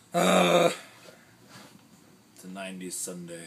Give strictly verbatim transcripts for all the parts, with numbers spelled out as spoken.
Uh, it's a nineties Sunday.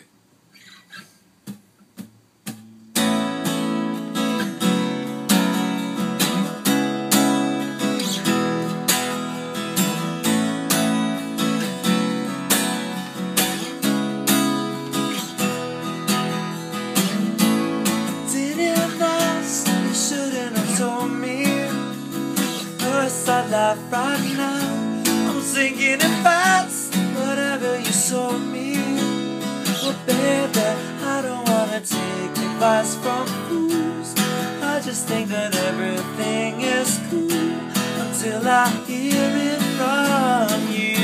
Didn't ask, you shouldn't have told me. First I laugh right now. I'm thinking it fast, whatever you sold me. Well, baby, I don't wanna take advice from fools. I just think that everything is cool until I hear it from you.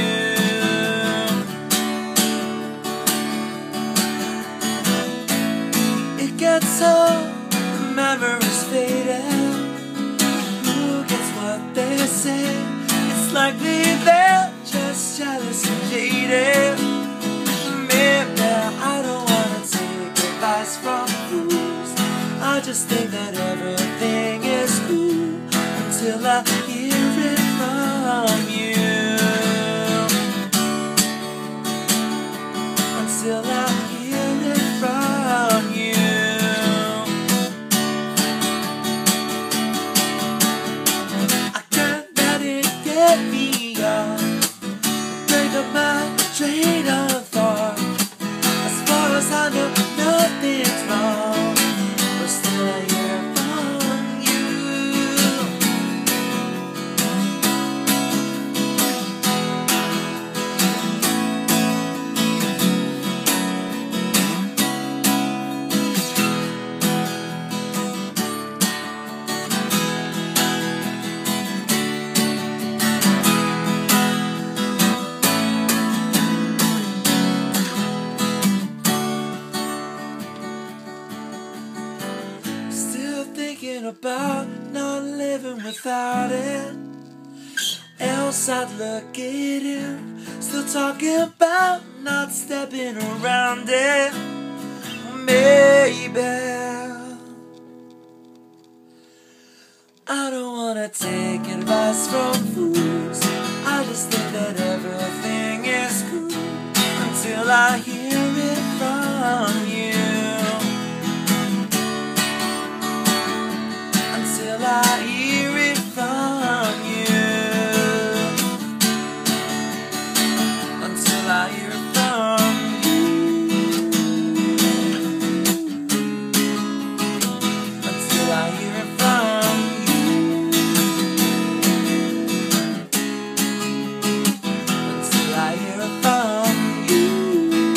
It gets old, the memories faded. Who gets what they say? It's likely they're just jealous and jaded. Maybe I don't wanna take advice from fools. I just think that everything is cool until I hear it from you. Until I hear it from you. I can't let it get me up, break up my train of thought. As far as I know, nothing's wrong, but still I hear from you. Still thinking about not living without it. Else I'd look at him. Still talking about not stepping around it. Maybe I don't wanna take advice from fools. I just think that everything is cool until I hear it from you. Until I hear it from you. Until I hear it from you. Until I hear it from you. Until I hear it from you.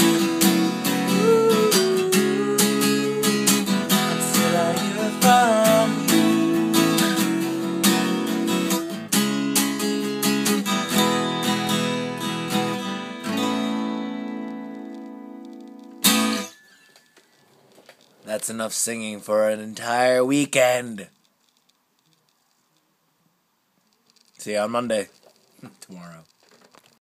Until I hear it from you. That's enough singing for an entire weekend. See you on Monday. Tomorrow.